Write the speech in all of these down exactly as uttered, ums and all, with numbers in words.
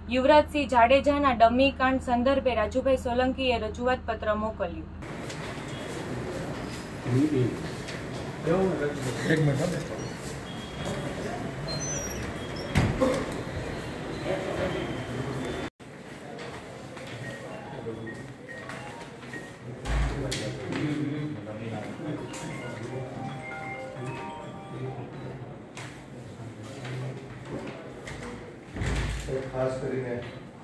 યુવરાજસિંહ જાડેજાના ડમી કાંડ સંદર્ભે રાજુભાઈ સોલંકીએ રજૂઆત પત્ર મોકલ્યું. એક મિનિટ. ખાસ કરીને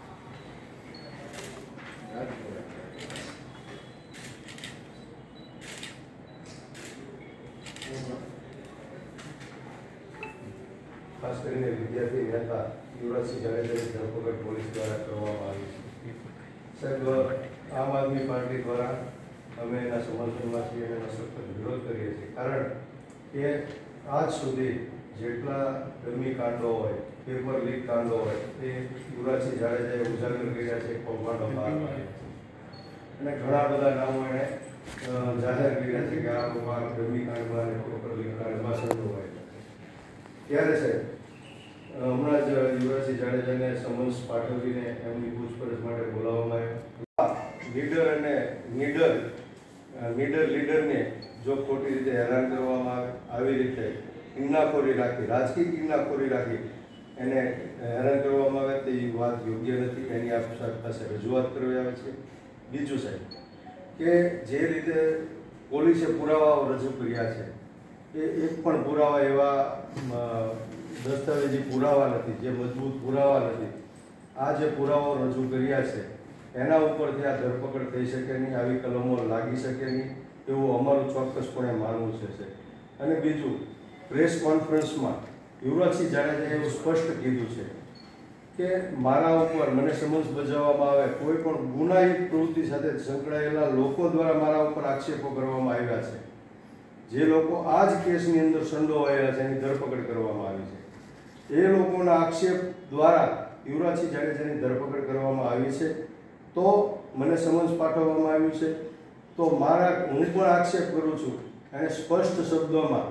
ખાસ કરીને વિદ્યાર્થી નેતા યુવરાજસિંહ જાડેજાની ધરપકડ પોલીસ દ્વારા કરવામાં આવી છે. સાહેબ, આમ આદમી પાર્ટી દ્વારા અમે એના સમર્થનમાં છીએ અને એનો સખત વિરોધ કરીએ છીએ. કારણ કે આજ સુધી જેટલા ડમી કાંડો હોય, પેપર લીક કાંડો હોય, એ યુવરાજસિંહ જાડેજાએ ઉજાગર કર્યા છે, કૌભાંડો બહાર પાડ્યા છે અને ઘણા બધા નામો એણે જાહેર કર્યા છે કે આ લોકો આ ડમી કાંડમાં અને પેપર લીક કાંડમાં સંડોવાય છે. ત્યારે સાહેબ, હમણાં જ યુવરાજસિંહ જાડેજાને સમન્સ પાઠવીને એમની પૂછપરછ માટે બોલાવવામાં આવ્યા. લીડર અને નીડર નીડર લીડરને જો ખોટી રીતે હેરાન કરવામાં આવે, આવી રીતે કિન્નાખોરી રાખી, રાજકીય કિન્નાખોરી રાખી એને હેરાન કરવામાં આવે તો એ વાત યોગ્ય નથી. એની આપ પાસે રજૂઆત કરવી આવે છે. બીજું સાહેબ, કે જે રીતે પોલીસે પુરાવાઓ રજૂ કર્યા છે એ એક પણ પુરાવા એવા દસ્તાવેજી પુરાવા નથી, જે મજબૂત પુરાવા નથી. આ જે પુરાવાઓ રજૂ કર્યા છે એના ઉપરથી આ ધરપકડ થઈ શકે નહીં, આવી કલમો લાગી શકે નહીં, એવું અમારું ચોક્કસપણે માનવું છે. અને બીજું, પ્રેસ કોન્ફરન્સમાં યુવરાજસિંહ જાડેજાએ એવું સ્પષ્ટ કીધું છે કે મારા ઉપર મને સમન્સ બજાવવામાં આવે, કોઈ પણ ગુનાહિત પ્રવૃત્તિ સાથે સંકળાયેલા લોકો દ્વારા મારા ઉપર આક્ષેપો કરવામાં આવ્યા છે. જે લોકો આ જ કેસની અંદર સંડોવાયેલા છે એની ધરપકડ કરવામાં આવી છે. એ લોકોના આક્ષેપ દ્વારા યુવરાજસિંહ જાડેજાની ધરપકડ કરવામાં આવી છે. તો મને સમન્સ પાઠવવામાં આવ્યું છે. તો મારા હું પણ આક્ષેપ કરું છું અને સ્પષ્ટ શબ્દોમાં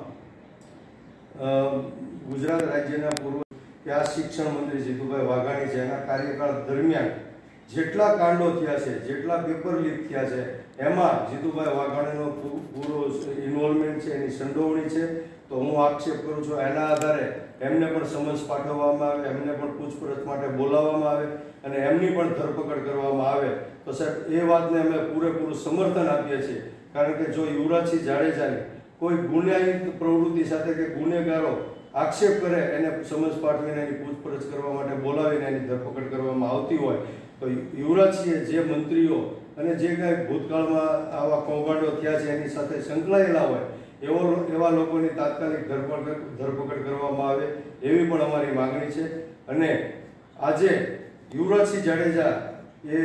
ગુજરાત રાજ્યના પૂર્વ કે આ શિક્ષણ મંત્રી જીતુભાઈ વાઘાણી છે, એના કાર્યકાળ દરમિયાન જેટલા કાંડો થયા છે, જેટલા પેપર લીક થયા છે, એમાં જીતુભાઈ વાઘાણીનો પૂરો ઇન્વોલ્વમેન્ટ છે, એની સંડોવણી છે. તો હું આક્ષેપ કરું છું એના આધારે એમને પણ સમન્સ પાઠવવામાં આવે, એમને પણ પૂછપરછ માટે બોલાવવામાં આવે અને એમની પણ ધરપકડ કરવામાં આવે. તો સાહેબ, એ વાતને અમે પૂરેપૂરું સમર્થન આપીએ છીએ. કારણ કે જો યુવરાજસિંહ જાડેજાની કોઈ ગુનાહિત પ્રવૃત્તિ સાથે કે ગુનેગારો આક્ષેપ કરે, એને સમન્સ પાઠવીને એની પૂછપરછ કરવા માટે બોલાવીને એની ધરપકડ કરવામાં આવતી હોય તો યુવરાજસિંહે જે મંત્રીઓ અને જે કાંઈ ભૂતકાળમાં આવા કૌભાંડો થયા છે એની સાથે સંકળાયેલા હોય એવો એવા લોકોની તાત્કાલિક ધરપકડ ધરપકડ કરવામાં આવે, એવી પણ અમારી માગણી છે. અને આજે યુવરાજસિંહ જાડેજા એ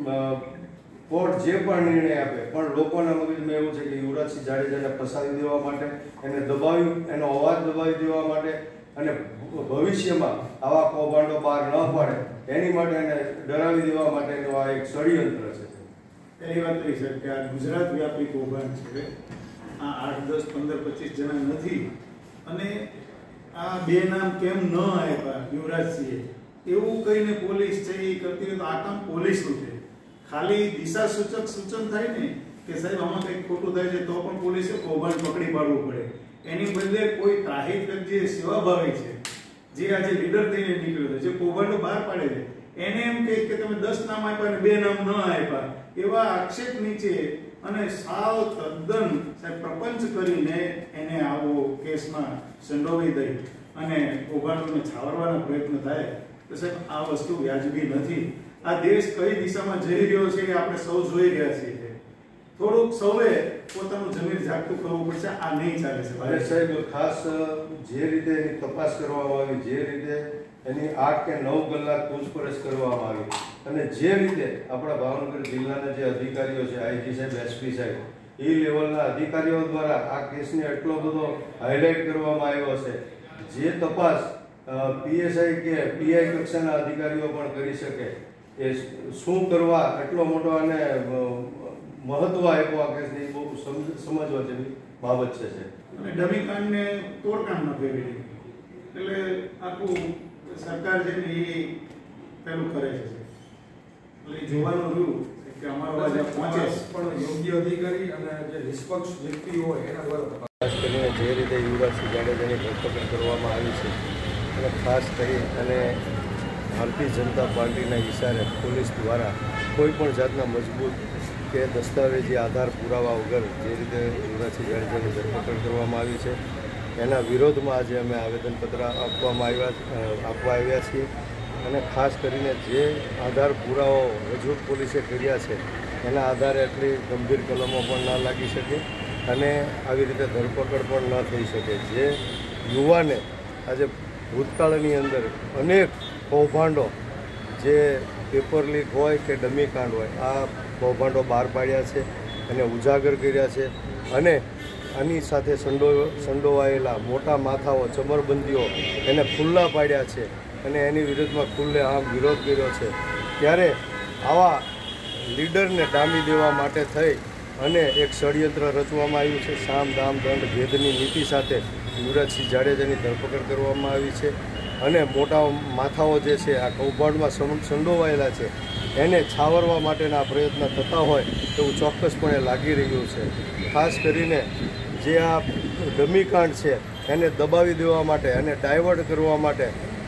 કોર્ટ જે પણ નિર્ણય આપે, પણ લોકોના મગજમાં એવું છે કે યુવરાજસિંહ જાડેજાને ફસાવી દેવા માટે, એને દબાવી, એનો અવાજ દબાવી દેવા માટે અને ભવિષ્યમાં આવા કૌભાંડો બહાર ન પડે એની માટે એને ડરાવી દેવા માટેનું આ એક ષડયંત્ર છે. પહેલી વાત એ છે કે આ ગુજરાત વ્યાપી કૌભાંડ છે. આ આઠ દસ પંદર પચીસ જણા નથી. અને આ બે નામ કેમ ન આપ્યા યુવરાજસિંહે એવું કહીને પોલીસ છે એ કરતી હોય તો આ કામ પોલીસનું છે. ખાલી દિશા સૂચક સૂચન થાય ને કે સાહેબ આમાં કંઈક ખોટું થાય છે તો પણ પોલીસે કૌભાંડ પકડી પાડવું પડે. એની બદલે કોઈ ત્રાહિત જે સેવાભાવી છે, જે આજે લીડર થઈને નીકળ્યો છે, જે કૌભાંડો બહાર પાડે છે, એને એમ કહે કે તમે દસ નામ આપ્યા અને બે નામ ન આપ્યા, એવા આક્ષેપ નીચે અને સાવ તદ્દન સાહેબ પ્રપંચ કરીને એને આવો કેસમાં સંડોવી દઈ અને કૌભાંડોને છાવરવાના પ્રયત્ન થાય તો સાહેબ આ વસ્તુ વ્યાજબી નથી. આ દેશ કઈ દિશામાં જઈ રહ્યો છે એ આપણે સૌ જોઈ રહ્યા છીએ. થોડુંક સૌએ પોતાનું જમીન જાગતું કરવું પડશે. આ નહીં ચાલે છે. અને સાહેબ, ખાસ જે રીતે એની તપાસ કરવામાં આવી, જે રીતે એની આઠ કે નવ કલાક પૂછપરછ કરવામાં આવી અને જે રીતે આપણા ભાવનગર જિલ્લાના જે અધિકારીઓ છે, આઈજી સાહેબ, એસપી સાહેબ, એ લેવલના અધિકારીઓ દ્વારા આ કેસને એટલો બધો હાઇલાઇટ કરવામાં આવ્યો છે, જે તપાસ પીએસઆઈ કે પીઆઈ કક્ષાના અધિકારીઓ પણ કરી શકે એ શું કરવા એટલો મોટો અને મહત્વ આપ્યો આ કેસને બહુ સમજવા જેવી બાબત છે. અને ડમી કાંડને તોડકાંડમાં ફેરવી એટલે આખું સરકાર છે ને એ પેલું કરે છે. એટલે એ જોવાનું રહ્યું કે અમારો અવાજ પહોંચે છે. પણ યોગ્ય અધિકારી અને જે નિષ્પક્ષ વ્યક્તિ હોય એના દ્વારા ખાસ કરીને જે રીતે યુવરાજસિંહ જાડેજાની ધરપકડ કરવામાં આવી છે અને ખાસ કરી અને ભારતીય જનતા પાર્ટીના ઇશારે પોલીસ દ્વારા કોઈ પણ જાતના મજબૂત કે દસ્તાવેજી આધાર પુરાવા વગર જે રીતે યુવરાજસિંહ જાડેજાની ધરપકડ કરવામાં આવી છે એના વિરોધમાં આજે અમે આવેદનપત્ર આપવામાં આવ્યા આપવા આવ્યા છીએ. અને ખાસ કરીને જે આધાર પુરાવો રજૂ પોલીસે કર્યા છે એના આધારે એટલી ગંભીર કલમો પણ ના લાગી શકે અને આવી રીતે ધરપકડ પણ ન થઈ શકે. જે યુવાને આજે ભૂતકાળની અંદર અનેક કૌભાંડો જે પેપર લીક હોય કે ડમી કાંડ હોય આ કૌભાંડો બહાર પાડ્યા છે અને ઉજાગર કર્યા છે અને આની સાથે સંડો સંડોવાયેલા મોટા માથાઓ ચમરબંધીઓ એને ખુલ્લા પાડ્યા છે અને એની વિરુદ્ધમાં ખુલ્લે આમ વિરોધ કર્યો છે. ત્યારે આવા લીડરને ડામી દેવા માટે થઈ અને એક ષડયંત્ર રચવામાં આવ્યું છે. સામ દામ દંડ ભેદની નીતિ સાથે યુવરાજસિંહ જાડેજાની ધરપકડ કરવામાં આવી છે અને મોટા માથાઓ જે છે આ કૌભાંડમાં સંડોવાયેલા છે એને છાવરવા માટેના પ્રયત્ન થતા હોય એવું ચોક્કસપણે લાગી રહ્યું છે. ખાસ કરીને જે આ ડમીકાંડ છે એને દબાવી દેવા માટે અને ડાયવર્ટ કરવા માટે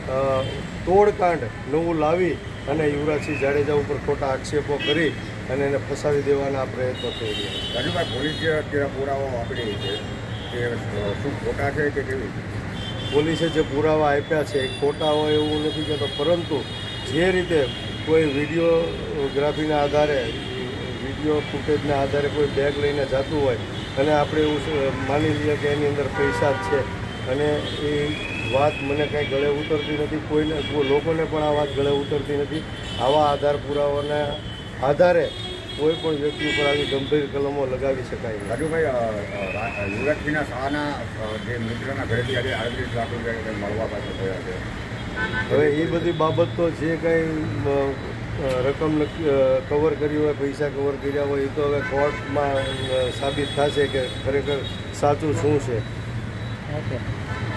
તોડકાંડ નવું લાવી અને યુવરાજસિંહ જાડેજા ઉપર ખોટા આક્ષેપો કરી અને એને ફસાવી દેવાના પ્રયત્નો થઈ રહ્યા. રાજુભાઈ, પોલીસ જે અત્યારે પુરાવો આપી રહી છે એ શું ખોટા છે કે કેવી? પોલીસે જે પુરાવા આપ્યા છે એ ખોટા હોય એવું નથી કહેતો, પરંતુ જે રીતે કોઈ વિડીયોગ્રાફીના આધારે વિડીયો ફૂટેજના આધારે કોઈ બેગ લઈને જતું હોય અને આપણે એવું માની લઈએ કે એની અંદર પૈસા જ છે અને એ વાત મને કાંઈ ગળે ઉતરતી નથી. કોઈને લોકોને પણ આ વાત ગળે ઉતરતી નથી. આવા આધાર પુરાવાના આધારે કોઈ પણ વ્યક્તિ ઉપર આવી ગંભીર કલમો લગાવી શકાય નહીં. રાજુભાઈ, યુવરાજસિંહના શાહના જે મિત્રના ઘરેથી આજે આડત્રીસ લાખ રૂપિયા મળવા પાછળ થયા છે. હવે એ બધી બાબત તો જે કંઈ રકમ કવર કરી હોય, પૈસા કવર કર્યા હોય એ તો હવે કોર્ટમાં સાબિત થશે કે ખરેખર સાચું શું છે. ઓકે.